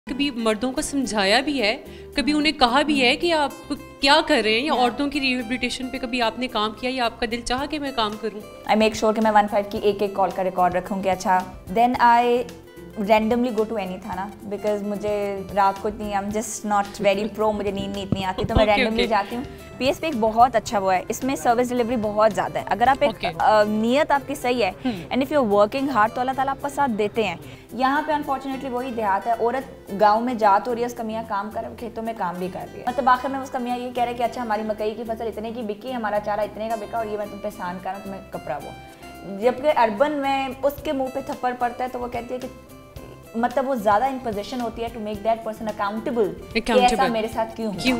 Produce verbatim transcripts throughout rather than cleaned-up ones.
कभी मर्दों को समझाया भी है, कभी उन्हें कहा भी है कि आप क्या कर रहे हैं, या औरतों की रिहेबिलिटेशन पे कभी आपने काम किया या आपका दिल चाहा कि मैं काम करूं? आई मेक श्योर कि मैं वन फाइव की एक एक कॉल का रिकॉर्ड रखूँ कि अच्छा then I randomly go to any थाना बिकॉज मुझे रात को इतनी I am just not very pro, मुझे नींद नहीं इतनी आती तो मैं रैंडमली okay, okay. जाती हूँ। पीएसपी एक बहुत अच्छा वो है, इसमें सर्विस डिलीवरी बहुत ज़्यादा है। अगर आप एक okay. uh, नीयत आपकी सही है and if you are working hard तो अल्लाह ताला आपका साथ देते हैं। यहाँ पे अनफॉर्चुनेटली वही देहात है, औरत गाँव में जा तो रही है, उसका मियाँ काम कर रहा है, खेतों में काम भी कर रही है, मतलब आखिर में उसका मियाँ ये कह रहा है कि अच्छा हमारी मकई की फसल इतने की बिकी, हमारा चारा इतने का बिका और ये मैं तुम पे एहसान कर रहा हूँ, तुम्हें कपड़ा वो। जबकि अर्बन में उसके मुँह पे थप्पड़ पड़ता है तो वो कहती है कि मतलब वो ज्यादा इन पोजीशन होती है to make that person accountable कि ऐसा मेरे साथ क्यों क्यों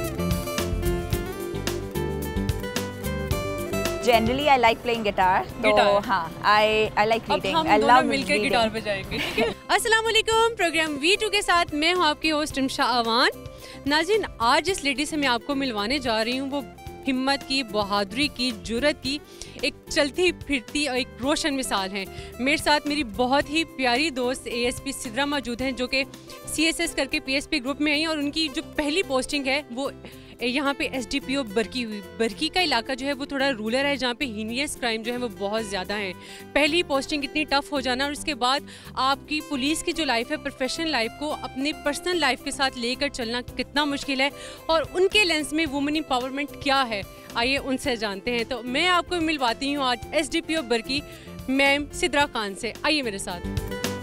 generally I like playing guitar, तो हाँ I I like reading, I love मिलकर गिटार बजाएंगे। अस्सलाम वालेकुम, प्रोग्राम वी टू के साथ मैं हूँ आपकी होस्ट इमशा अवान। नाज़रीन, आज जिस लेडी से मैं आपको मिलवाने जा रही हूँ वो हिम्मत की, बहादुरी की, जुर्रत की एक चलती फिरती और एक रोशन मिसाल है। मेरे साथ मेरी बहुत ही प्यारी दोस्त एएसपी सिद्रा मौजूद हैं, जो कि सीएसएस करके पीएसपी ग्रुप में आई और उनकी जो पहली पोस्टिंग है वो यहाँ पे एसडीपीओ बरकी हुई। बरकी का इलाका जो है वो थोड़ा रूरल है, जहाँ पे हीनियस क्राइम जो है वो बहुत ज़्यादा है। पहली पोस्टिंग इतनी टफ हो जाना और उसके बाद आपकी पुलिस की जो लाइफ है, प्रोफेशनल लाइफ को अपने पर्सनल लाइफ के साथ लेकर चलना कितना मुश्किल है, और उनके लेंस में वुमेन एम्पावरमेंट क्या है, आइए उनसे जानते हैं। तो मैं आपको मिलवाती हूँ आज एसडीपीओ बरकी मैम सिद्रा खान से, आइए मेरे साथ।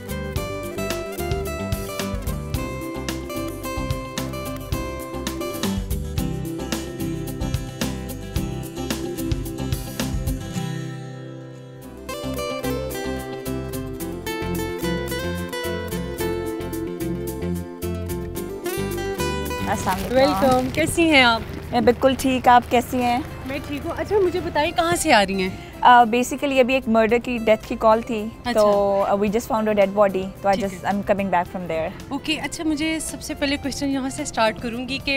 वेलकम, कैसी हैं आप? मैं बिल्कुल ठीक, आप कैसी हैं? मैं ठीक हूँ। अच्छा मुझे बताइए कहाँ से आ रही हैं? बेसिकली uh, अभी एक मर्डर की डेथ की कॉल थी, अच्छा। तो we just found a dead body, तो I just I am coming back from there. Okay, अच्छा मुझे सबसे पहले क्वेश्चन यहाँ से स्टार्ट करूँगी कि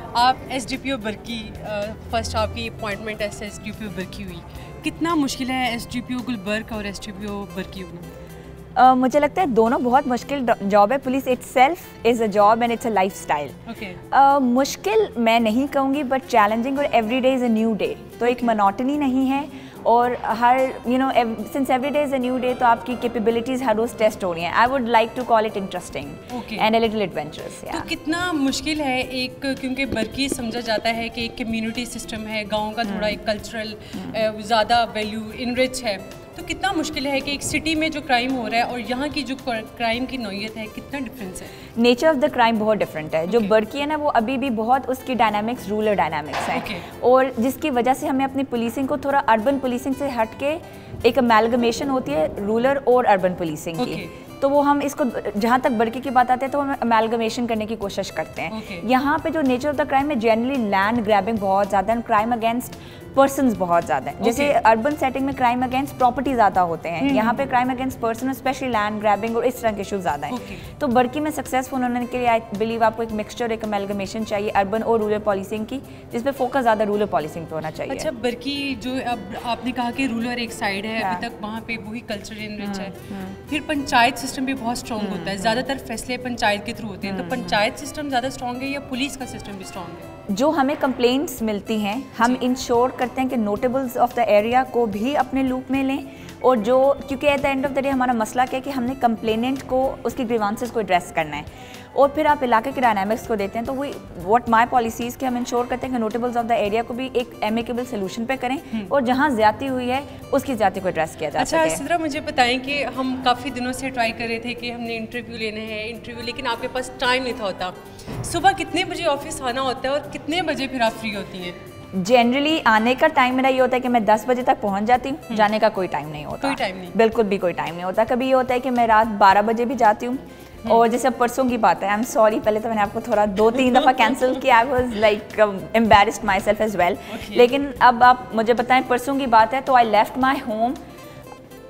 आप एसडीपीओ बरकी, फर्स्ट uh, आपकी अपॉइंटमेंट एस एसडीपीओ बरकी हुई, कितना मुश्किल है एसडीपीओ गुलबर्ग और एसडीपीओ बरकी होना? Uh, मुझे लगता है दोनों बहुत मुश्किल जॉब है। Police itself is a job and it's a lifestyle. मुश्किल मैं नहीं कहूँगी बट चैलेंजिंग, और every day is a new day, तो एक मोनोटनी नहीं है, और हर you know since every day is a new day तो आपकी कैपेबिलिटीज़ हर रोज़ टेस्ट हो रही हैं। I would like to call it interesting and a little adventurous. तो कितना मुश्किल है एक, क्योंकि बरकी समझा जाता है कि एक कम्युनिटी सिस्टम है, गाँव का थोड़ा एक कल्चरल ज़्यादा वैल्यू इनरिच है, तो कितना मुश्किल है कि एक सिटी में जो क्राइम हो रहा है और यहाँ की जो क्राइम की नौयत है, कितना डिफरेंस है? नेचर ऑफ द क्राइम बहुत डिफरेंट है। okay. जो बरकी है ना वो अभी भी बहुत उसकी डायनामिक्स रूरल डायनामिक्स है, okay. और जिसकी वजह से हमें अपनी पुलिसिंग को थोड़ा अर्बन पुलिसिंग से हट के एक अमेलगमेशन होती है रूरल और अर्बन पुलिसिंग okay. की, तो वो हम इसको जहाँ तक बरकी की बात आती है तो हम अमेलगमेशन करने की कोशिश करते हैं। okay. यहाँ पे जो नेचर ऑफ द क्राइम है जनरली लैंड ग्रैबिंग बहुत ज़्यादा है, क्राइम अगेंस्ट पर्सन्स बहुत ज़्यादा है। जैसे अर्बन सेटिंग में क्राइम अगेंस्ट प्रॉपर्टी ज़्यादा होते हैं, यहाँ पे crime against person specially land grabbing और इस तरह के इशू ज़्यादा हैं। okay. तो बरकी में सक्सेसफुल होने के लिए आई बिलीव आपको एक मिक्सचर, एक अमेलगमेशन चाहिए अर्बन और रूरल पॉलिसिंग की, जिसपे फोकस ज़्यादा रूरल पॉलिसिंग पे होना चाहिए। अच्छा, बरकी जो अब आपने कहा कि रूरल एक साइड है, अभी तक वहाँ पे वही कल्चर इनरिच है, फिर पंचायत सिस्टम भी बहुत स्ट्रॉन्ग होता है, ज़्यादातर फैसले पंचायत के थ्रू होते हैं, तो पंचायत सिस्टम ज़्यादा स्ट्रॉन्ग है या पुलिस का सिस्टम भी स्ट्रॉन्ग है? जो हमें कंप्लेंट्स मिलती हैं हम इंश्योर करते हैं कि नोटेबल्स ऑफ द एरिया को भी अपने लूप में लें, और जो क्योंकि at the end of the day हमारा मसला क्या है कि हमने कंप्लेनेंट को उसकी ग्रीवांसेस को एड्रेस करना है, और फिर आप इलाके के डायनामिक्स को देते हैं। तो वही व्हाट माय पॉलिसीज़ कि हम इंश्योर करते हैं कि नोटेबल्स ऑफ द एरिया को भी एक एमिकेबल सोल्यूशन पे करें, और जहाँ ज्यादती हुई है उसकी ज्यादती को एड्रेस किया जा सके। अच्छा सिद्रा, मुझे बताएं कि हम काफ़ी दिनों से ट्राई कर रहे थे कि हमने इंटरव्यू लेने हैं इंटरव्यू लेकिन आपके पास टाइम नहीं था होता। सुबह कितने बजे ऑफिस आना होता है और कितने बजे फिर आप फ्री होती हैं? जनरली आने का टाइम मेरा ये होता है कि मैं दस बजे तक पहुंच जाती हूँ, जाने का कोई टाइम नहीं होता। कोई टाइम नहीं? बिल्कुल भी कोई टाइम नहीं होता। कभी ये होता है कि मैं रात बारह बजे भी जाती हूँ, और जैसे परसों की बात है, आई एम सॉरी पहले तो मैंने आपको थोड़ा दो तीन दफ़ा कैंसिल किया, I was like embarrassed myself as well, लेकिन अब आप मुझे बताएं परसों की बात है तो आई लेफ्ट माई होम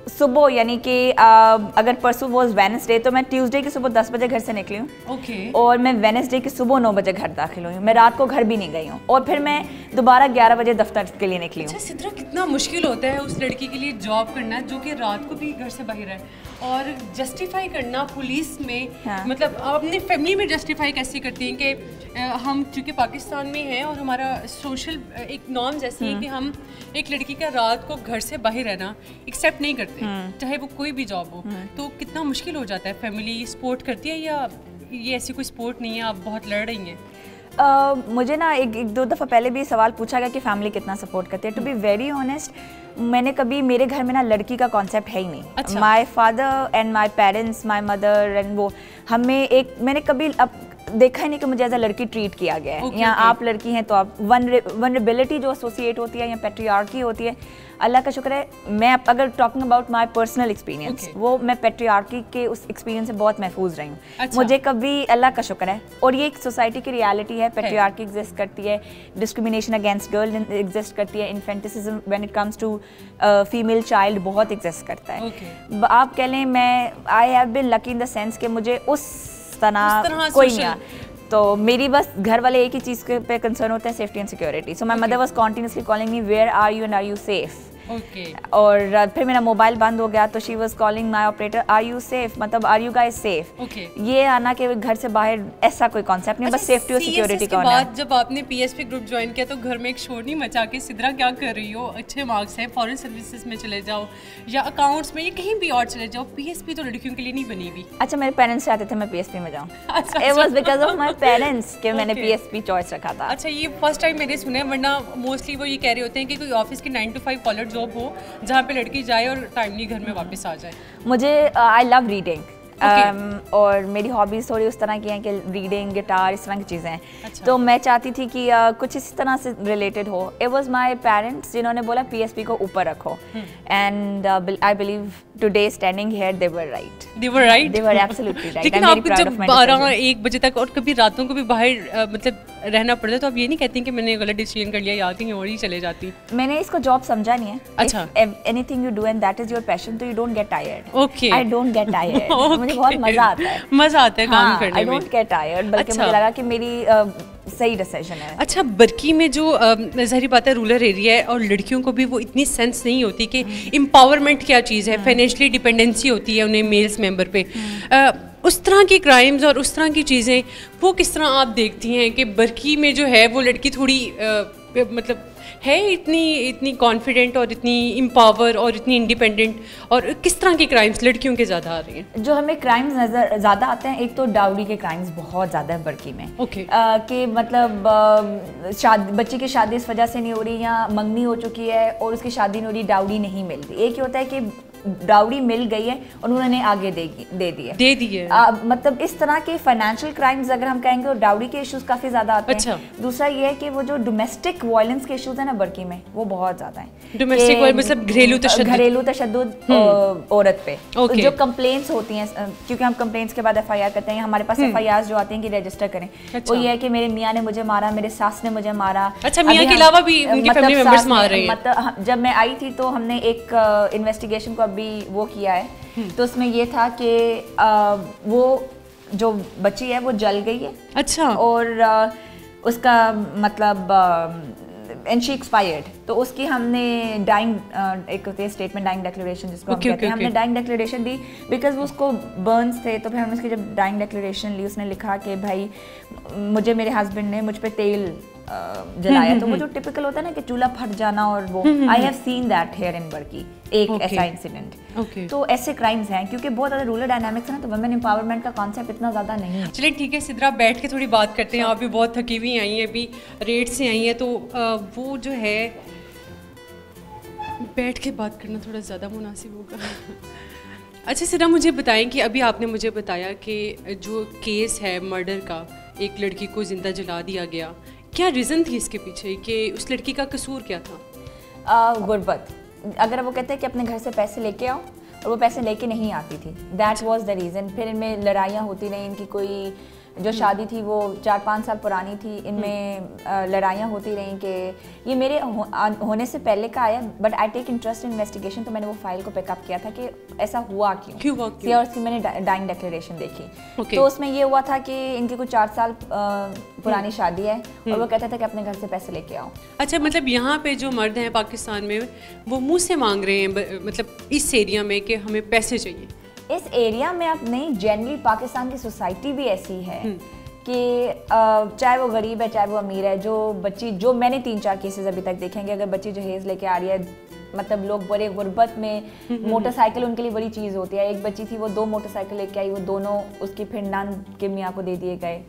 सुबह यानी कि अगर परसों वॉज वेडनेसडे तो मैं ट्यूसडे की सुबह दस बजे घर से निकली हूँ okay. और मैं वेडनेसडे की सुबह नौ बजे घर दाखिल हुई हूँ। मैं रात को घर भी नहीं गई हूँ और फिर मैं दोबारा ग्यारह बजे दफ्तर के लिए निकली हूँ। अच्छा सिद्रा, कितना मुश्किल होता है उस लड़की के लिए जॉब करना जो कि रात को भी घर से बाहर है और जस्टिफाई करना पुलिस में। हाँ। मतलब आप अपनी फैमिली में जस्टिफाई कैसे करती हैं कि हम चूँकि पाकिस्तान में हैं और हमारा सोशल एक नॉर्म्स ऐसी है कि हम एक लड़की का रात को घर से बाहर रहना एक्सेप्ट नहीं करते, चाहे वो कोई भी जॉब हो। तो कितना मुश्किल हो जाता है। फैमिली सपोर्ट करती है या ये ऐसी कोई सपोर्ट नहीं है, आप बहुत लड़ रही हैं? Uh, मुझे ना एक, एक दो दफ़ा पहले भी सवाल पूछा गया कि फैमिली कितना सपोर्ट करती है। टू बी वेरी ऑनेस्ट, मैंने कभी, मेरे घर में ना लड़की का कॉन्सेप्ट है ही नहीं। My father and my parents, my mother and वो, हमें एक, मैंने कभी अब देखा ही नहीं कि मुझे एज अ लड़की ट्रीट किया गया है। okay, या okay. आप लड़की हैं तो आप वनरेबिलिटी जो एसोसिएट होती है या पेट्रियार्की होती है, अल्लाह का शुक्र है मैं अगर talking about my personal experience, वो मैं पेट्रियार्की के उस एक्सपीरियंस से बहुत महफूज रही हूँ। अच्छा। मुझे कभी, अल्लाह का शुक्र है, और ये एक सोसाइटी की रियलिटी है, पेट्रियार्की एग्जिस्ट करती है, डिस्क्रिमिनेशन अगेंस्ट गर्ल एग्जिस्ट करती है, infanticism when it comes to female child बहुत एग्जिस्ट करता है। okay. आप कह लें मैं I have been lucky in the sense कि मुझे उस तरह कोई नहीं, तो मेरी बस घर वाले एक ही चीज़ पे कंसर्न होते हैं, safety and security. So my mother was continuously calling me where are you and are you safe. Okay. और फिर मेरा मोबाइल बंद हो गया तो she was calling my operator, are you safe, मतलब आर यू गाइस सेफ। ये आना कि घर से बाहर ऐसा कोई कॉन्सेप्ट नहीं, बस सेफ्टी और सिक्योरिटी का होना है। जब आपने पीएसपी ग्रुप ज्वाइन किया तो घर में एक शोर नहीं मचा के सिद्रा क्या कर रही हो, अच्छे मार्क्स हैं, फॉरेन सर्विसेज में चले जाओ या अकाउंट्स में या कहीं भी और चले जाओ, पीएसपी तो लड़कियों के लिए नहीं बनी हुई। अच्छा, मेरे पेरेंट्स चाहते थे मैं पीएसपी में जाऊँ, it was because of my parents कि मैंने पीएसपी चॉइस रखा था। अच्छा, ये फर्स्ट टाइम मैंने सुना है, वरना मोस्टली वो ये कह रहे होते हैं कि कोई ऑफिस की nine to five collar job हो जहाँ पे लड़की जाए और टाइमली घर में वापस आ जाए। मुझे आई लव रीडिंग और मेरी हॉबीज थोड़ी उस तरह की हैं कि रीडिंग, गिटार, इस तरह की चीज़ें हैं। अच्छा। तो मैं चाहती थी कि uh, कुछ इस तरह से रिलेटेड हो। इट वाज माय पेरेंट्स जिन्होंने बोला पीएसपी को ऊपर रखो, and I believe today standing here they were right, they were right, they were absolutely right. लेकिन आपको जब बारह एक बजे तक और कभी रातों को भी बाहर uh, मतलब रहना पड़ता है तो आप ये नहीं कहती कि मैंने गलत डिसीजन कर लिया या कहीं और ही चले जाती? मैंने इसको जॉब समझा नहीं है। अच्छा, anything you do and that is your passion, तो you don't get tired. Okay, I don't get tired, मुझे बहुत मजा आता है, मजा आता है काम करने में। आई डोंट गेट टायर्ड, बल्कि मुझे लगा कि मेरी सही डिसीजन है। अच्छा, बरकी में जो ज़ाहिर बात है रूरल एरिया है और लड़कियों को भी वो इतनी सेंस नहीं होती कि एम्पावरमेंट क्या चीज़ है, फाइनेंशियली डिपेंडेंसी होती है उन्हें मेल्स मेंबर पे। आ, उस तरह की क्राइम्स और उस तरह की चीज़ें वो किस तरह आप देखती हैं कि बरकी में जो है वो लड़की थोड़ी आ, मतलब है इतनी इतनी कॉन्फिडेंट और इतनी एम्पावर और इतनी इंडिपेंडेंट, और किस तरह के क्राइम्स लड़कियों के ज़्यादा आ रही हैं? जो हमें क्राइम्स नज़र ज़्यादा आते हैं, एक तो डाउरी के क्राइम्स बहुत ज़्यादा है बरकी में। ओके। okay. कि मतलब शादी, बच्ची की शादी इस वजह से नहीं हो रही या मंगनी हो चुकी है और उसकी शादी नहीं हो रही, डाउरी नहीं मिल रही। एक ही होता है कि डाउरी मिल गई है और उन्होंने आगे दे दे दी है दे दी है आ, मतलब इस तरह के फाइनेंशियल क्राइम्स अगर हम कहेंगे और डाउरी के इश्यूज काफी ज्यादा आते अच्छा। हैं। दूसरा ये है कि वो जो डोमेस्टिक वायलेंस के इश्यूज है ना बरकी में, वो बहुत ज्यादा है। डोमेस्टिक वायलेंस मतलब घरेलू तशद्दुद, घरेलू तशद्दुद औरत पे। okay. जो कंप्लेंट्स होती हैं, क्योंकि हम कंप्लेंट्स के बाद एफ आई आर करते हैं, हमारे पास एफ आई आर जो आती हैं कि रजिस्टर करें। अच्छा। वो ये है कि मेरे मियाँ ने मुझे मारा, मेरे सास ने मुझे मारा। अच्छा, मियाँ के अलावा भी उनकी फैमिली मेंबर्स मार रहे हैं? मतलब जब मैं आई थी तो हमने एक इन्वेस्टिगेशन को अभी वो किया है, तो उसमें ये था कि वो जो बच्ची है वो जल गई है। अच्छा। और आ, उसका मतलब एंड शी एक्सपायर्ड, तो उसकी हमने डाइंग एक होती है स्टेटमेंट, डाइंग डिक्लेरेशन जिसको हम कहते हैं, हमने डाइंग डिक्लेरेशन दी बिकॉज वो उसको बर्न्स थे। तो फिर हमने उसकी जब डाइंग डिक्लेरेशन ली, उसने लिखा कि भाई मुझे मेरे हस्बैंड ने मुझ पे तेल जलाया। तो वो जो टिपिकल होता है ना कि चूल्हा फट जाना, और वो I have seen that here in Barki, एक okay. ऐसा इंसिडेंट। okay. तो ऐसे क्राइम्स हैं क्योंकि बहुत ज़्यादा रूरल डायनामिक्स है ना, तो वुमेन एम्पावरमेंट का कॉन्सेप्ट इतना ज़्यादा नहीं है। चलिए ठीक है सिद्रा, बैठ के थोड़ी बात करते हैं। आप भी बहुत थकी हुई आई हैं, अभी रेट से आई हैं, तो आ, वो जो है बैठ के बात करना थोड़ा ज़्यादा मुनासिब होगा। अच्छा सिद्रा, मुझे बताएं कि अभी आपने मुझे बताया कि जो केस है मर्डर का, एक लड़की को जिंदा जला दिया गया, क्या रीज़न थी इसके पीछे, कि उस लड़की का कसूर क्या था? गुर्बत। अगर वो कहते हैं कि अपने घर से पैसे लेके आओ और वो पैसे लेके नहीं आती थी, दैट वाज द रीज़न। फिर इनमें लड़ाइयाँ होती रही, इनकी कोई जो शादी थी वो चार पाँच साल पुरानी थी, इनमें लड़ाइयाँ होती रहीं कि ये मेरे हो, होने से पहले का आया, but I take interest in investigation, तो मैंने वो फाइल को पिकअप किया था कि ऐसा हुआ क्यों क्यों हुआ क्यों? और उसकी मैंने डाइंग डिक्लेरेशन देखी। okay. तो उसमें ये हुआ था कि इनकी कुछ चार साल पुरानी शादी है और वो कहता था कि अपने घर से पैसे लेके आओ। अच्छा, मतलब यहाँ पे जो मर्द हैं पाकिस्तान में वो मुँह से मांग रहे हैं, मतलब इस एरिया में कि हमें पैसे चाहिए। इस एरिया में अब नहीं, जनरली पाकिस्तान की सोसाइटी भी ऐसी है कि चाहे वो गरीब है चाहे वो अमीर है, जो बच्ची, जो मैंने तीन चार केसेस अभी तक देखेंगे, अगर बच्ची जहेज लेके आ रही है, मतलब लोग बड़े गुर्बत में, मोटरसाइकिल उनके लिए बड़ी चीज़ होती है। एक बच्ची थी वो दो मोटरसाइकिल लेके आई, वो दोनों उसकी फिर नान के मियाँ को दे दिए गए।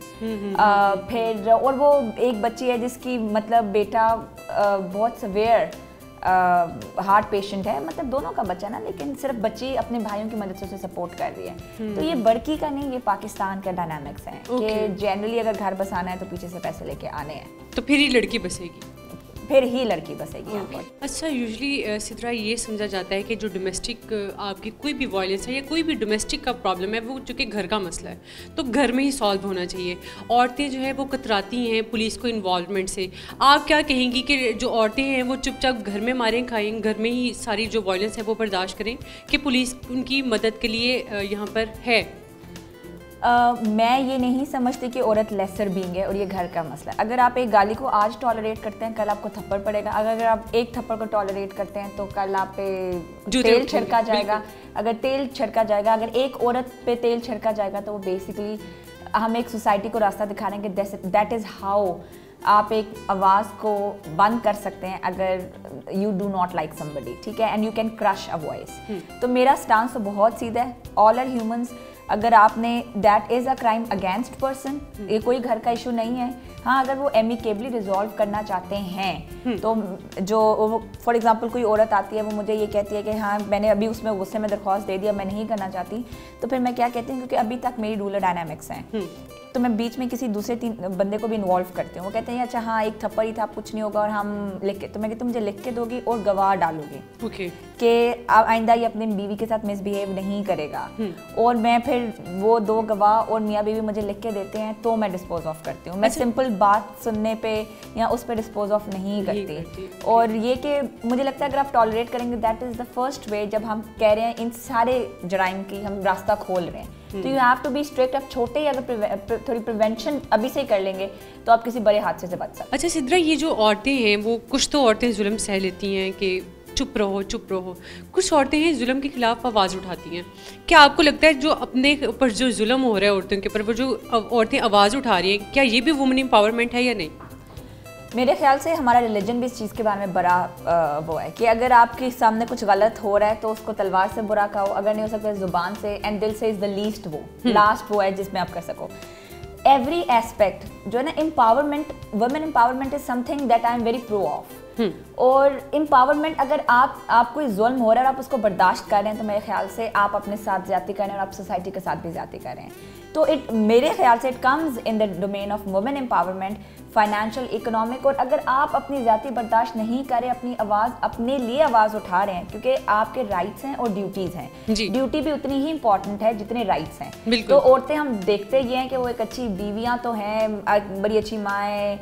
फिर और वो एक बच्ची है जिसकी मतलब बेटा आ, बहुत सवेयर हार्ट uh, पेशेंट है, मतलब दोनों का बच्चा ना, लेकिन सिर्फ बच्ची अपने भाइयों की मदद से उसे सपोर्ट कर रही है। hmm. तो ये बड़की का नहीं, ये पाकिस्तान का डायनामिक्स है okay. कि जनरली अगर घर बसाना है तो पीछे से पैसे लेके आने हैं, तो फिर ही लड़की बसेगी, फिर ही लड़की बसेगी। okay. अच्छा, यूजुअली सिद्रा ये समझा जाता है कि जो डोमेस्टिक आपकी कोई भी वायलेंस है या कोई भी डोमेस्टिक का प्रॉब्लम है वो चूँकि घर का मसला है तो घर में ही सॉल्व होना चाहिए। औरतें जो है वो कतराती हैं पुलिस को इन्वॉल्वमेंट से। आप क्या कहेंगी कि जो औरतें हैं वो चुपचाप घर में मारें खाएं, घर में ही सारी जो वायलेंस है वो बर्दाश्त करें कि पुलिस उनकी मदद के लिए यहाँ पर है? Uh, मैं ये नहीं समझती कि औरत लेसर बीइंग है और ये घर का मसला है। अगर आप एक गाली को आज टॉलरेट करते हैं, कल आपको थप्पड़ पड़ेगा। अगर अगर आप एक थप्पड़ को टॉलरेट करते हैं तो कल आप पे तेल छिड़का जाएगा। अगर तेल छिड़का जाएगा, अगर एक औरत पे तेल छिड़का जाएगा तो वो बेसिकली हम एक सोसाइटी को रास्ता दिखा रहे हैं कि दैट इज़ हाउ आप एक आवाज़ को बंद कर सकते हैं अगर you do not like somebody, ठीक है, and you can crush a voice. तो मेरा स्टांस तो बहुत सीधा है, ऑल आर ह्यूमंस। अगर आपने that is a crime against person, ये कोई घर का इशू नहीं है। हाँ, अगर वो एमिकेबली रिजॉल्व करना चाहते हैं तो जो फॉर एग्जांपल कोई औरत आती है वो मुझे ये कहती है कि हाँ मैंने अभी उसमें गुस्से में दरख्वास्त दे दिया, मैं नहीं करना चाहती, तो फिर मैं क्या कहती हूँ, क्योंकि अभी तक मेरी रूलर डायनामिक्स हैं तो मैं बीच में किसी दूसरे तीन बंदे को भी इन्वॉल्व करती हूँ। वो कहते हैं अच्छा हाँ एक थप्पड़ ही था, कुछ नहीं होगा, और हम लिख के, तो मैं कहती हूँ मुझे लिख के दोगी और गवाह डालोगी okay. कि आइंदा ये अपनी बीवी के साथ मिसबिहेव नहीं करेगा, और मैं फिर वो दो गवाह और मियाँ बीवी मुझे लिख के देते हैं तो मैं डिस्पोज ऑफ करती हूँ। मैं सिंपल बात सुनने पे या उस पर डिस्पोज ऑफ नहीं करती। और ये कि मुझे लगता है अगर आप टॉलरेट करेंगे that is the first way, जब हम कह रहे हैं इन सारे जराइम की हम रास्ता खोल रहे हैं तो you have to be strict. अब छोटे ही अगर थोड़ी प्रिवेंशन अभी से कर लेंगे तो आप किसी बड़े हादसे से बच सकते। अच्छा सिद्रा, ये जो औरतें हैं वो कुछ तो औरतें जुल्म सह लेती हैं कि चुप रहो चुप रहो, कुछ औरतें हैं जुल्म के खिलाफ आवाज़ उठाती हैं। क्या आपको लगता है जो अपने ऊपर जो जुल्म हो रहा है औरतों के ऊपर, वो जो औरतें आवाज़ उठा रही हैं, क्या ये भी वुमेन एम्पावरमेंट है या नहीं? मेरे ख्याल से हमारा रिलीजन भी इस चीज़ के बारे में बड़ा आ, वो है कि अगर आपके सामने कुछ गलत हो रहा है तो उसको तलवार से बुरा कहो, अगर नहीं हो सकता ज़ुबान से, एंड दिल से इज़ द लीस्ट, वो लास्ट वो है जिसमें आप कर सको। एवरी एस्पेक्ट जो है ना, empowerment, women empowerment is something that I am very pro of. और एम्पावरमेंट, अगर आप आप कोई जुल्म हो रहा है और आप उसको बर्दाश्त कर रहे हैं तो मेरे ख्याल से आप अपने साथ ज्यादती कर रहे हैं और आप सोसाइटी के साथ भी ज्यादती कर रहे हैं। तो इट मेरे ख्याल से it comes in the domain of women empowerment, financial, economic. और अगर आप अपनी जाति बर्दाश्त नहीं कर रहे, अपनी आवाज़ अपने लिए आवाज़ उठा रहे हैं, क्योंकि आपके राइट्स हैं और ड्यूटीज़ हैं, ड्यूटी भी उतनी ही इंपॉर्टेंट है जितने राइट्स हैं। तो औरतें हम देखते ये हैं कि वो एक अच्छी बीवियाँ तो हैं, बड़ी अच्छी माएँ,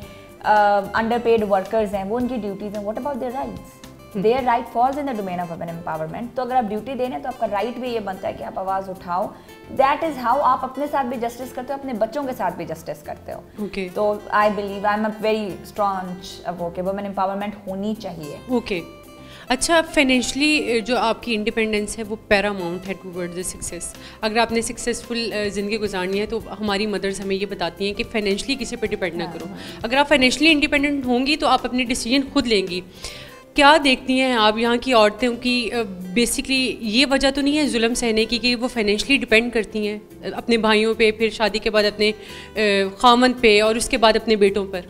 अंडर पेड वर्कर्स हैं, वो उनकी ड्यूटीज़ हैं। What about their rights? Their right falls in the domain of women empowerment. तो अगर आप ड्यूटी दे रहे हैं तो आपका राइट right भी ये बनता है कि आप आवाज़ उठाओ। दैट इज़ हाउ आप अपने साथ भी जस्टिस करते हो, अपने बच्चों के साथ भी जस्टिस करते हो। okay. तो I believe I am a very strong वो कि वुमेन एम्पावरमेंट होनी चाहिए। Okay okay. अच्छा, फाइनेंशली जो आपकी इंडिपेंडेंस है वो पैरामाउंट है टूवर्ड द सक्सेस। अगर आपने सक्सेसफुल ज़िंदगी गुजारनी है तो हमारी मदर्स हमें ये बताती हैं कि फाइनेंशली किसी पर डिपेंड ना करो। अगर आप फाइनेंशली इंडिपेंडेंट होंगी तो आप अपने डिसीजन खुद लेंगी। क्या देखती हैं आप यहाँ की औरतों की बेसिकली ये वजह तो नहीं है जुल्म सहने की कि वो फाइनेंशली डिपेंड करती हैं अपने भाइयों पे, फिर शादी के बाद अपने खामन पे और उसके बाद अपने बेटों पर?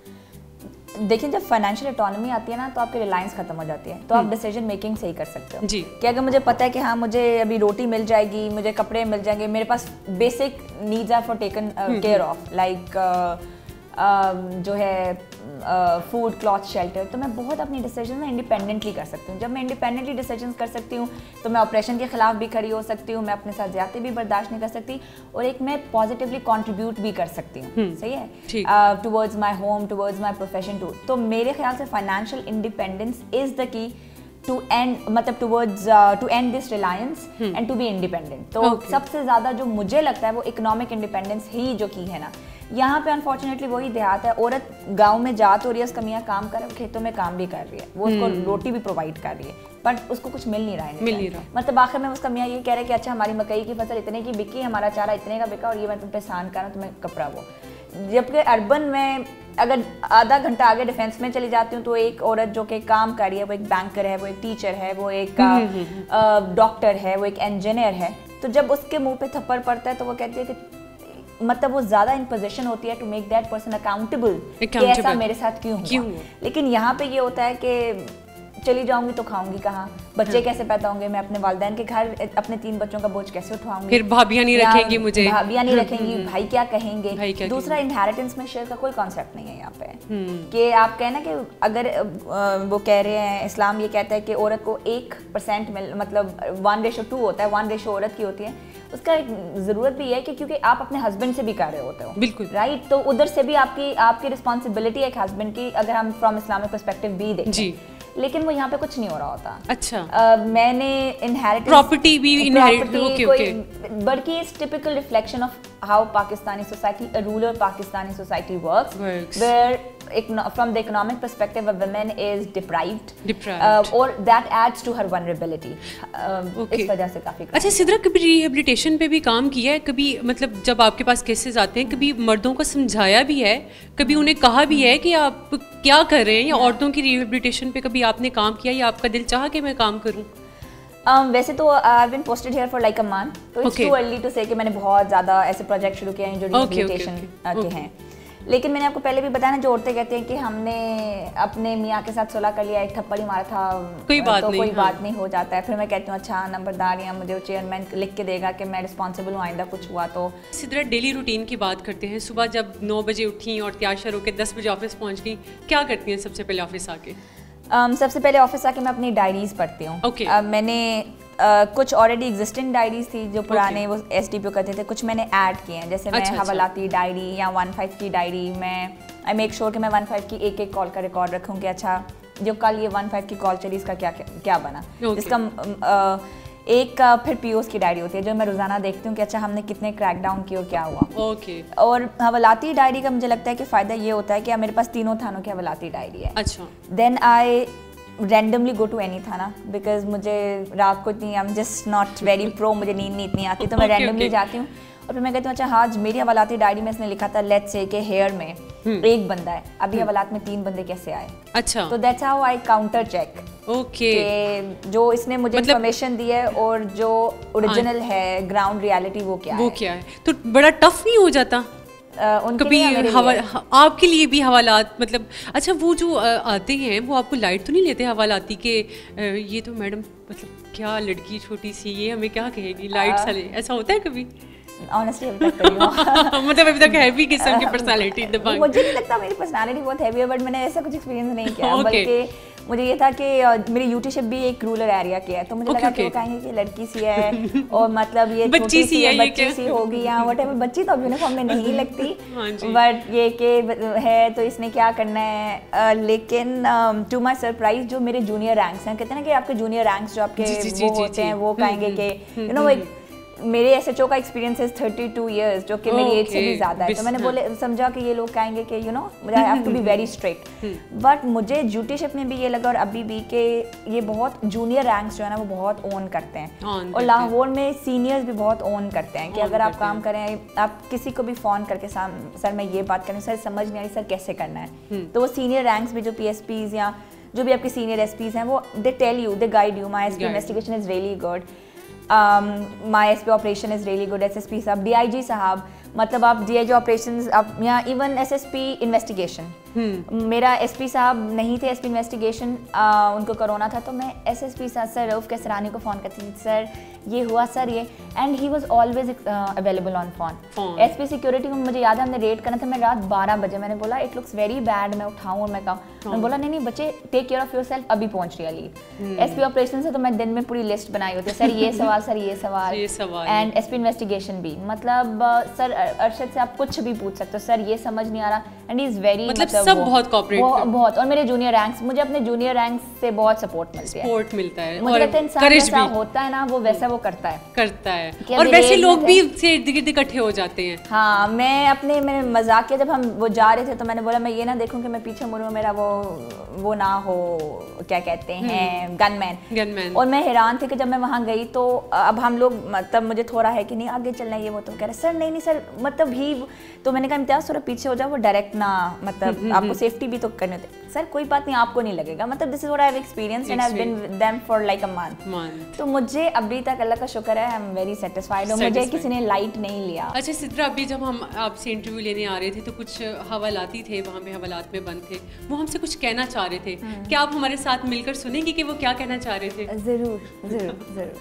देखिए, जब फाइनेंशियल इकोनॉमी आती है ना तो आपकी रिलायंस खत्म हो जाती है, तो आप डिसीजन मेकिंग सही कर सकते हो जी। कि अगर मुझे पता है कि हाँ मुझे अभी रोटी मिल जाएगी, मुझे कपड़े मिल जाएंगे, मेरे पास basic needs are for taken care of, like जो है फूड, क्लॉथ, शेल्टर, तो मैं बहुत अपनी डिसीजन में इंडिपेंडेंटली कर सकती हूँ। जब मैं इंडिपेंडेंटली डिसीजन कर सकती हूँ तो मैं ऑपरेशन के खिलाफ भी खड़ी हो सकती हूँ, मैं अपने साथ ज्यादती भी बर्दाश्त नहीं कर सकती, और एक मैं पॉजिटिवली कंट्रीब्यूट भी कर सकती हूँ। सही है, towards my home, towards my profession too. तो मेरे ख्याल से financial independence is the key to end, मतलब towards to end this reliance and to be independent. तो okay. सबसे ज़्यादा जो मुझे लगता है वो इकोनॉमिक इंडिपेंडेंस ही जो की है ना, यहाँ पे अनफॉर्चुनेटली वही देहात है, औरत गांव में जा तो रही है, उसका मियाँ काम कर रहा है, खेतों में काम भी कर रही है, वो उसको hmm. रोटी भी प्रोवाइड कर रही है, बट उसको कुछ मिल नहीं रहा है, मिल नहीं रहा। मतलब आखिर में उसका मियाँ ये कह रहा है कि अच्छा हमारी मकई की फसल इतने की बिकी, हमारा चारा इतने का बिका, और ये मैं तुम पे एहसान कर रहा हूँ, तुम्हें कपड़ा वो। जबकि अर्बन में अगर आधा घंटा आगे डिफेंस में चली जाती हूँ तो एक औरत जो कि काम कर रही है, वो एक बैंकर है, वो एक टीचर है, वो एक डॉक्टर है, वो एक इंजीनियर है, तो जब उसके मुंह पे थप्पड़ पड़ता है तो वो कहती है कि मतलब वो ज्यादा इन पोजीशन होती है to make that person accountable कि ऐसा मेरे साथ क्यों हुआ। क्यों? लेकिन यहाँ पे ये होता है कि चली जाऊंगी तो खाऊंगी कहाँ, बच्चे हाँ। कैसे पैदा होंगे, मैं अपने वालिदैन के घर अपने तीन बच्चों का बोझ कैसे उठवाऊंगी, फिर भाभियां नहीं रखेंगी मुझे, भाभियां नहीं रखेंगी, भाई क्या कहेंगे, भाई क्या दूसरा इनहेरिटेंस में शेयर का कोई कॉन्सेप्ट नहीं है यहाँ पे कि आप कहना कि अगर वो कह रहे हैं, इस्लाम ये कहता है कि औरत को एक परसेंट मतलब वन रेशो टू होता है, वन रेशो औरत की होती है, उसका एक जरूरत भी है कि क्योंकि आप अपने हस्बैंड से भी कर रहे होते हो, बिल्कुल राइट, तो उधर से भी आपकी आपकी रिस्पॉन्सिबिलिटी है एक हस्बैंड की, अगर हम फ्रॉम इस्लामिक पर्सपेक्टिव भी देखें, लेकिन वो यहाँ पे कुछ नहीं हो रहा होता। अच्छा, uh, मैंने इनहेरिटेंस प्रॉपर्टी भी इनहेरिट ओके ओके, बल्कि it's typical reflection of how Pakistani society, a rural Pakistani society works, works. where from the economic perspective a woman is deprived, deprived. Uh, or that adds to her vulnerability. uh, okay. इस वजह से काफी। अच्छा सिद्रा, कभी rehabilitation पे भी काम किया है कभी, मतलब जब आपके पास केसेस आते हैं कभी मर्दों को समझाया भी है, कभी उन्हें कहा भी है कि आप क्या कर रहे हैं, या औरतों की रिहेबिलिटेशन पे कभी आपने काम किया या आपका दिल चाहा कि मैं काम करूं? Um, वैसे तो I have been posted here for like a month, तो it's too early to say कि मैंने बहुत ज़्यादा ऐसे प्रोजेक्ट शुरू किए हैं जो रिहेबिलिटेशन के हैं, लेकिन मैंने आपको पहले भी बताया ना, जो औरतें कहती हैं कि हमने अपने मियाँ के साथ सुलह कर लिया, एक थप्पड़ ही मारा था, कोई बात तो नहीं, कोई हाँ। बात नहीं हो जाता है, फिर मैं कहती हूँ अच्छा नंबरदार या मुझे चेयरमैन लिख के देगा कि मैं रिस्पॉन्सिबल हूँ, आइंदा कुछ हुआ तो। सिद्रा, डेली रूटीन की बात करते हैं, सुबह जब नौ बजे उठी और तैयार होकर दस बजे ऑफिस पहुँच गई, क्या करती हैं सबसे पहले ऑफिस आके? Um, सबसे पहले ऑफिस आके मैं अपनी डायरीज पढ़ती हूँ। okay. uh, मैंने uh, कुछ ऑलरेडी एग्जिस्टिंग डायरीज थी जो पुराने okay. वो एस डी पी ओ करते थे, कुछ मैंने ऐड किए हैं, जैसे अच्छा, मैं हवालाती डायरी या वन फाइव की डायरी, मैं आई मेक श्योर कि मैं वन फाइव की एक एक कॉल का रिकॉर्ड रखूँ कि अच्छा जो कल ये वन फाइव की कॉल चली इसका क्या क्या, क्या बना, okay. इसका uh, एक फिर पीओस की डायरी होती है जो मैं रोजाना देखती हूँ कि अच्छा हमने कितने क्रैक डाउन किए और क्या हुआ। Okay okay. और हवालाती डायरी का मुझे लगता है कि फ़ायदा ये होता है कि मेरे पास तीनों थानों की हवालाती डायरी है। अच्छा, then I randomly go to any थाना, बिकॉज मुझे रात को इतनी, I am just not very pro, मुझे नींद नहीं इतनी आती, तो मैं रैंडमली जाती हूँ और फिर मैं कहती हूँ अच्छा हाँ मेरी हवालाती डायरी में इसने लिखा था लेट्स से कि हेयर में एक बंदा है, अभी हवालात में तीन बंदे कैसे आए। अच्छा, तो that's how I counter check okay कि जो इसने मुझे इन्फॉर्मेशन मतलब, दी है और जो ओरिजिनल है ग्राउंड रियलिटी वो क्या वो है। क्या है, तो बड़ा टफ नहीं हो जाता Uh, कभी हवा, आपके लिए भी हवालात, मतलब अच्छा वो जो आते हैं वो आपको लाइट तो नहीं लेते हवालाती के, ये तो मैडम मतलब क्या लड़की छोटी सी, ये हमें क्या कहेगी लाइट साले, ऐसा होता है कभी? ऑनेस्टली अभी तक तो मतलब अभी तक हैवी किस्म की पर्सनालिटी दिमाग, मुझे नहीं लगता मेरी पर्सनालिटी बहुत हैवी है, बट मैंने ऐसा कुछ एक्सपीरियंस नहीं किया। बल्कि मुझे ये था कि मेरी यूटीशिप भी एक रूरल एरिया की है, तो मुझे लगा कि वो कहेंगे कि लड़की सी है और मतलब ये छोटी सी है, बच्ची सी होगी या व्हाटएवर, बच्ची तो अब यूनिफॉर्म में नहीं लगती, बट ये कि है तो इसने क्या करना है। लेकिन टू माय सरप्राइज जो मेरे जूनियर रैंक्स हैं, कहते हैं ना कि आपके जूनियर रैंक्स जो आपके वो होते हैं वो कहेंगे कि यू नो मेरे एसएचओ का एक्सपीरियंस है थर्टी टू इयर्स जो कि मेरी एज से भी ज़्यादा है, तो मैंने बोले समझा कि ये लोग कहेंगे कि you know I have to be very strict, but मुझे ड्यूटीशिप में भी ये लगा और अभी भी कि ये बहुत जूनियर रैंक्स जो है ना वो बहुत ओन करते हैं, और लाहौर में सीनियर्स भी बहुत ओन करते हैं कि अगर आप काम करें, आप किसी को भी फ़ोन करके सर मैं ये बात करें, सर समझ नहीं आ रही, सर कैसे करना है, तो वो सीनियर रैंक्स भी जो पी एस पीज़ या जो भी आपके सीनियर एस पीज़ हैं वो they tell you, they guide you, my S P investigation is really good, my S P operation is really good, S S P साहब, D I G साहब, मतलब आप डीआईजी ऑपरेशंस, आप या even SSP investigation, मेरा SP साहब नहीं थे, एसपी इन्वेस्टिगेशन उनको कोरोना था, तो मैं एसएसपी साहब सर रऊफ कैसरानी को फ़ोन करती थी, सर ये हुआ सर ये, and he was always available on phone. SP security को मुझे याद है हमने रेड करना था, मैं रात बारह बजे मैंने बोला इट लुक्स वेरी बैड, मैं उठाऊँ और मैं कहूँ, मैंने बोला नहीं नहीं बच्चे take care of yourself, अभी पहुँच रही है लीड। एसपी ऑपरेशन से तो मैं दिन में पूरी लिस्ट बनाई होती है, सर ये सवाल सर ये सवाल, एंड एसपी इन्वेस्टिगेशन भी, मतलब सर अरशद से आप कुछ भी पूछ सकते हो, सर ये समझ नहीं आ रहा, एंड ही इज वेरी मतलब सब बहुत कोऑपरेट बहुत, बहुत। और मेरे जूनियर रैंक्स, मुझे अपने जूनियर रैंक्स से बहुत सपोर्ट मिलती है, सपोर्ट मिलता है, मुझे लगता है इंसान जैसा होता है ना वो वैसा वो करता है करता है और वैसे लोग भी से इर्द-गिर्द इकट्ठे हो जाते हैं। हाँ, मैं अपने मैंने मजाक किया जब हम वो जा रहे थे, तो मैंने बोला मैं ये ना देखूं कि मैं पीछे मुड़ूं, मेरा वो वो ना हो, क्या कहते हैं, गनमैन गनमैन और मैं हैरान थी कि जब मैं वहाँ गई तो अब हम लोग, मतलब मुझे थोड़ा है कि नहीं आगे चलना है ये वो, तो कह रहे सर नहीं नहीं सर, मतलब भी, तो मैंने कहा इम्तियाज़ थोड़ा पीछे हो जाओ, वो डायरेक्ट ना, मतलब आपको सेफ्टी भी तो करने होते, सर कोई बात नहीं आपको नहीं लगेगा, मतलब this is what I have experienced and I have been with them for like a month. तो मुझे अभी तक अल्लाह का शुक्र है, आई एम वेरी सेटिस्फाइड, और मुझे किसी ने लाइट नहीं लिया। अच्छा सिद्रा, अभी जब हम आपसे इंटरव्यू लेने आ रहे थे तो कुछ हवालाती थे वहाँ पे, हवालात में बंद थे, वो हमसे कुछ कहना चाह रहे थे, क्या आप हमारे साथ मिलकर सुनेंगे कि वो क्या कहना चाह रहे थे? जरूर जरूर जरूर।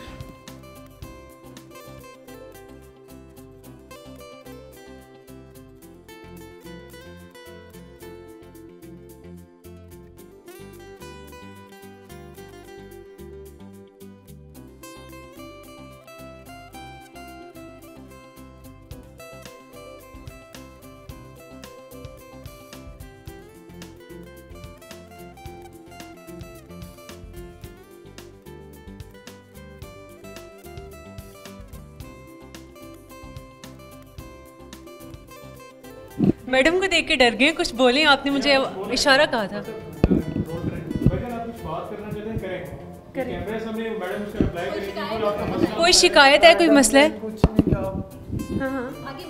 मैडम को देख के डर गए, कुछ बोले, आपने मुझे इशारा कहा था। कोई शिकायत है, कोई मसला है? हाँ हाँ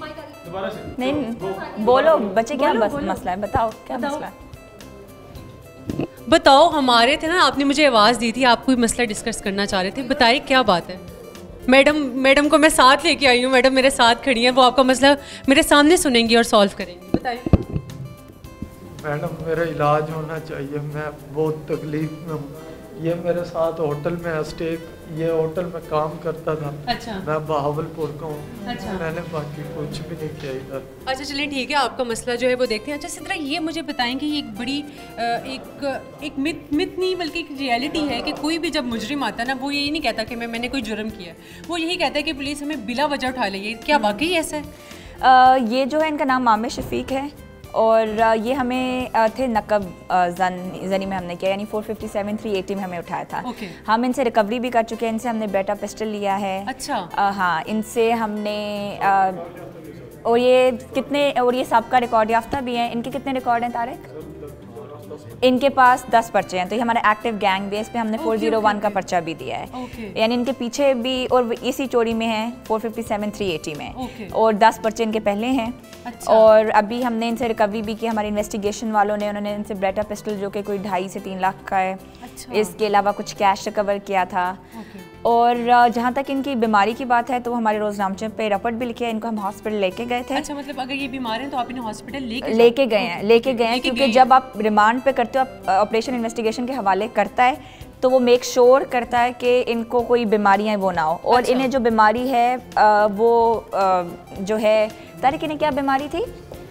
नहीं बोलो बच्चे, क्या मसला है, बताओ क्या मसला है? बताओ, हमारे थे ना, आपने मुझे आवाज़ दी थी, आप कोई मसला डिस्कस करना चाह रहे थे, बताइए क्या बात है। मैडम मैडम को मैं साथ लेके आई हूँ, मैडम मेरे साथ खड़ी हैं, वो आपका मसला मेरे सामने सुनेंगी और सॉल्व करेंगी, बताइए। मैडम मेरा इलाज होना चाहिए, मैं बहुत तकलीफ में हूँ, ये मेरे साथ होटल में स्टे, ये होटल में काम करता था। अच्छा। मैं बहावलपुर का हूँ। अच्छा। मैंने बाकी कुछ भी नहीं किया इधर। अच्छा चलिए ठीक है, आपका मसला जो है वो देखते हैं। अच्छा सिद्रा, ये मुझे बताएं कि ये एक बड़ी एक एक मिथ मिथ नहीं बल्कि एक रियलिटी है कि कोई भी जब मुजरिम आता है ना, वो यही नहीं कहता कि मैं मैंने कोई जुर्म किया है, वो यही कहता है कि पुलिस हमें बिला वजह उठा ले। क्या वाकई ऐसा है? ये जो है इनका नाम आमिर शफीक है, और ये हमें थे नकब जन जनी में हमने किया, यानी four fifty seven three eighty में हमें उठाया था। okay. हम इनसे रिकवरी भी कर चुके हैं, इनसे हमने बेटा पिस्टल लिया है। अच्छा। आ, हाँ, इनसे हमने आ, और ये कितने, और ये सबका रिकॉर्ड याफ्ता भी हैं। इनके कितने रिकॉर्ड हैं तारिक? इनके पास दस पर्चे हैं, तो ये हमारा एक्टिव गैंग बेस पे हमने फोर जीरो वन का पर्चा भी दिया है। okay. यानी इनके पीछे भी, और इसी चोरी में है four fifty seven three eighty में। okay. और दस पर्चे इनके पहले हैं। अच्छा। और अभी हमने इनसे रिकवरी भी की, हमारे इन्वेस्टिगेशन वालों ने, उन्होंने इनसे बेटा पिस्टल जो कि कोई ढाई से तीन लाख का है। अच्छा। इसके अलावा कुछ कैश रिकवर किया था। okay. और जहाँ तक इनकी बीमारी की बात है, तो हमारे रोजनामचे पे रिपोर्ट भी लिखे, इनको हम हॉस्पिटल लेके गए थे। अच्छा, मतलब अगर ये बीमार हैं तो आप इन्हें हॉस्पिटल लेके लेके गए हैं लेके गए हैं क्योंकि जब आप रिमांड पे करते हो, आप ऑपरेशन इन्वेस्टिगेशन के हवाले करता है, तो वो मेक श्योर sure करता है कि इनको कोई बीमारियाँ वो ना हो। और अच्छा। इन्हें जो बीमारी है वो जो है, तारिक इन्हें क्या बीमारी थी?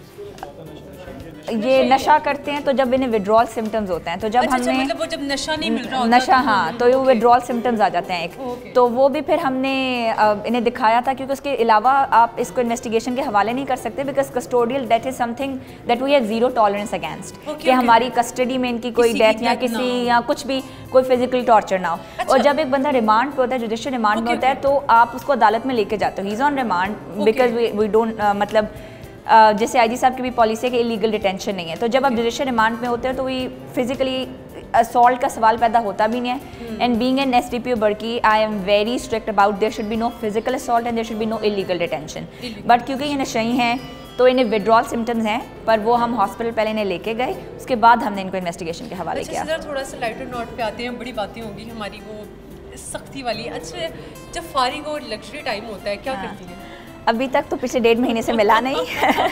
ये नशा करते हैं, तो जब इन्हें विड्रॉल सिम्टम्स होते हैं, तो जब अच्छा, हमने मतलब वो जब नशा नहीं मिल रहा नशा तो हाँ तो ये विड्रॉल सिम्टम्स आ जाते हैं एक, तो वो भी फिर हमने इन्हें दिखाया था, क्योंकि उसके अलावा आप इसको इन्वेस्टिगेशन के हवाले नहीं कर सकते, because custodial death is something that we have zero tolerance against, कि हमारी कस्टडी में इनकी कोई डेथ या किसी या कुछ भी कोई फिजिकल टॉर्चर ना हो। और जब एक बंदा रिमांड पे होता है, जुडिशियल रिमांड में होता है, तो आप उसको अदालत में लेके जाते हो, he is on remand, because we don't, मतलब Uh, जैसे आईजी साहब की भी पॉलिसी है कि इलीगल डिटेंशन नहीं है, तो जब आप जुडिशियल रिमांड में होते हो तो वही फिजिकली असॉल्ट का सवाल पैदा होता भी नहीं है। एंड बीइंग एन एसडीपीओ बड़की, I am very strict about there should be no physical assault and there should be no illegal detention. But क्योंकि ये नशई हैं तो इन्हें विड्रॉल सिम्टम्स हैं, पर वो हम हॉस्पिटल पहले इन्हें लेके गए, उसके बाद हमने इनको इन्वेस्टिगेशन के हवाले किया। अच्छा, थोड़ा सा लाइटर नोट पे आते हैं, बड़ी बातें होंगी हमारी वो सख्ती वाली। अच्छा, जब फारिग और लग्जरी टाइम होता है क्या करती हैं? अभी तक तो पिछले डेढ़ महीने से मिला नहीं।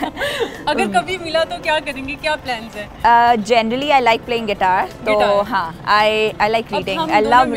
अगर कभी मिला तो क्या करेंगे, क्या प्लान्स हैं? Generally I like playing guitar, तो हाँ I I like reading, I love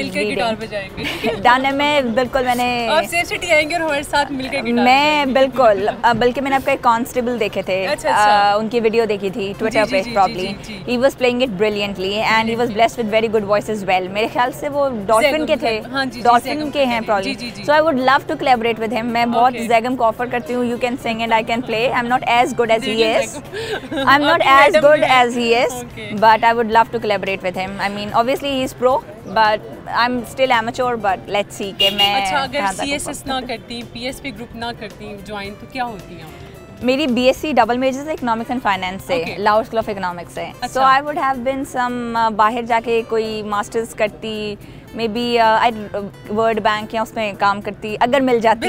reading. Done है, मैं बिल्कुल, मैंने आप सेफ सिटी आएंगे और हमारे साथ मिलकर गिटार मैं बिल्कुल, बल्कि मैंने आपका एक कांस्टेबल देखे थे, अच्छा, अच्छा। उनकी वीडियो देखी थी ट्विटर पे probably, he was playing it brilliantly and he was blessed with very good voice as well. मेरे ख्याल से वो डॉल्फिन के थे, डॉल्फिन के हैं probably, so I would love to collaborate with him. मैं बहुत ज़ैगम को ऑफर करती हूँ, you can sing and I can play. I am not as good as he is, I am not as good as he is, but I would love to collaborate with him. I mean obviously he is pro, but I am still amateur, but let's see कि मैं। अच्छा, अगर CSS ना करती, PSP group ना करती join, तो क्या होती हैं? मेरी BSc double majors economics and finance से, लाहौर स्कूल ऑफ इकोनॉमिक्स से, so I would have been some, बाहर जाके कोई मास्टर्स करती, maybe I World Bank या उसमें काम करती अगर मिल जाती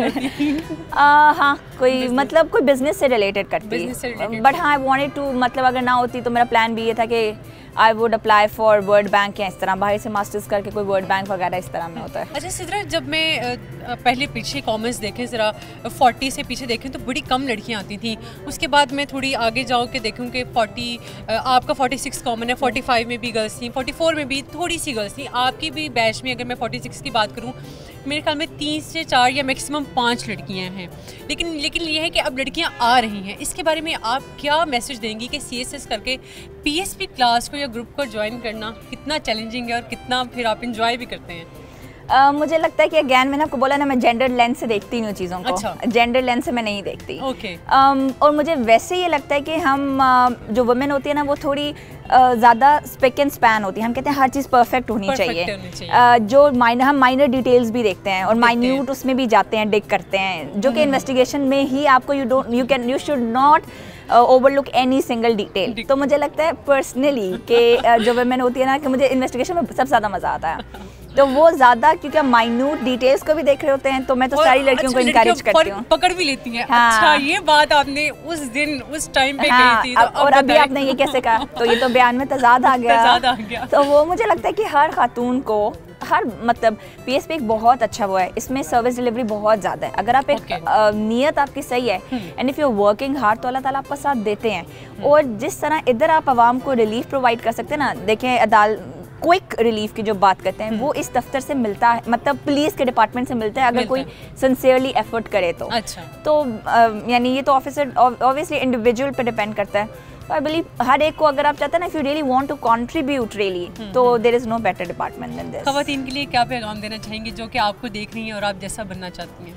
है। हाँ, कोई मतलब कोई बिजनेस से रिलेटेड करती, बट हाँ आई वांटेड टू, मतलब अगर ना होती तो मेरा प्लान भी ये था कि I would apply for World Bank या इस तरह, बाहर से मास्टर्स करके कोई वर्ल्ड बैंक वगैरह इस तरह में होता है। अच्छा सिद्रा, जब मैं पहले पीछे कॉमर्स देखें, ज़रा फोर्टी से पीछे देखें तो बड़ी कम लड़कियां आती थी। उसके बाद मैं थोड़ी आगे जाऊँ कि देखूँ कि फोर्टी, आपका फोर्टी सिक्स कॉमन है, फोर्टी फाइव में भी गर्ल्स थी, फोर्टी फोर में भी थोड़ी सी गर्ल्स थी। आपकी भी बैच में अगर मैं फोर्टी सिक्स की बात करूँ, मेरे ख्याल में तीन से चार या मैक्सिमम पाँच लड़कियां हैं। लेकिन लेकिन ये है कि अब लड़कियां आ रही हैं। इसके बारे में आप क्या मैसेज देंगी कि सीएसएस करके पीएसपी क्लास को या ग्रुप को ज्वाइन करना कितना चैलेंजिंग है और कितना फिर आप इंजॉय भी करते हैं? Uh, मुझे लगता है कि अगैन मैंने आपको बोला ना, मैं जेंडर लेंस से देखती हूँ चीज़ों को। अच्छा। जेंडर लेंस से मैं नहीं देखती। ओके। um, और मुझे वैसे ये लगता है कि हम uh, जो वुमेन होती है ना, वो थोड़ी uh, ज़्यादा स्पिक एंड स्पैन होती है। हम कहते हैं हर चीज़ परफेक्ट होनी चाहिए, चाहिए। Uh, जो माइनर, हम माइनर डिटेल्स भी देखते हैं और माइन्यूट उसमें भी जाते हैं, डिग करते हैं, जो कि इन्वेस्टिगेशन में ही आपको you don't you can you should not overlook any single detail. तो मुझे लगता है पर्सनली कि uh, जो वुमेन होती है ना, कि मुझे इन्वेस्टिगेशन में सबसे ज़्यादा मज़ा आता है। तो वो ज़्यादा, क्योंकि हम माइन्यूट डिटेल्स को भी देख रहे होते हैं, तो मैं तो सारी लड़कियों को इनकरेज करती हूँ। पकड़ भी लेती हैं। हाँ। अच्छा, ये बात आपने उस दिन उस टाइम पे हाँ, कही थी, तो अब, और अभी आपने ये कैसे कहा, तो ये तो बयान में तजाद आ गया। तजाद आ गया। तो वो मुझे लगता है कि हर खातून को, हर मतलब पीएसपी एक बहुत अच्छा वो है, इसमें सर्विस डिलीवरी बहुत ज़्यादा है। अगर आप एक okay. uh, नीयत आपकी सही है and if you are working hard, तो अल्लाह ताला आपका साथ देते हैं। और जिस तरह इधर आप आवाम को रिलीफ प्रोवाइड कर सकते हैं ना, देखें अदालत क्विक रिलीफ की जो बात करते हैं, वो इस दफ्तर से मिलता है, मतलब पुलिस के डिपार्टमेंट से मिलता है, अगर कोई सिंसियरली एफर्ट करे तो। अच्छा। तो uh, यानी ये तो ऑफिसर ऑब्वियसली इंडिविजुअल पे डिपेंड करता है। आई बिलीव हर एक को, अगर आप चाहते हैं ना, if you really want to contribute really, तो there is no better department than this. खवातीन के लिए क्या पैगाम देना चाहेंगी जो कि आपको देख रही हैं और आप जैसा बनना चाहती हैं?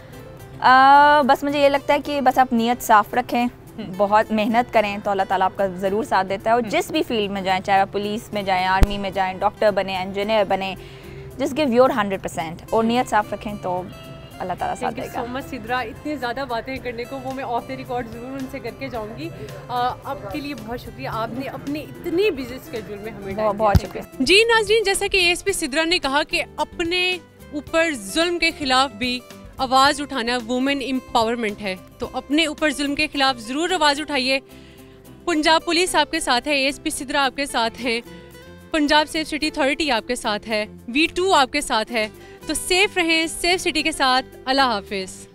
uh, बस मुझे ये लगता है कि बस आप नीयत साफ रखें, बहुत मेहनत करें, तो अल्लाह ताला आपका ज़रूर साथ देता है। और जिस भी फील्ड में जाएं, चाहे आप पुलिस में जाएं, आर्मी में जाएं, डॉक्टर बने, इंजीनियर बने, just give your hundred percent और नीयत साफ रखें, तो अल्लाह ताला साथ देगा। सो मच सिद्रा, इतनी ज़्यादा बातें करने को, वो मैं ऑफ द रिकॉर्ड ज़रूर उनसे करके जाऊँगी। आपके लिए बहुत शुक्रिया, आपने अपने इतने बिजी स्केड्यूल में हमें बहुत, बहुत शुक्रिया। जी नाज़रीन, जैसा कि एएसपी सिद्रा ने कहा कि अपने ऊपर जुल्म के खिलाफ भी आवाज़ उठाना वुमेन एम्पावरमेंट है, तो अपने ऊपर जुल्म के खिलाफ ज़रूर आवाज़ उठाइए। पंजाब पुलिस आपके साथ है, एएसपी सिद्रा आपके साथ हैं, पंजाब सेफ सिटी अथॉरिटी आपके साथ है, वी टू आपके साथ है। तो सेफ रहें, सेफ सिटी के साथ। अल्लाह हाफिज़।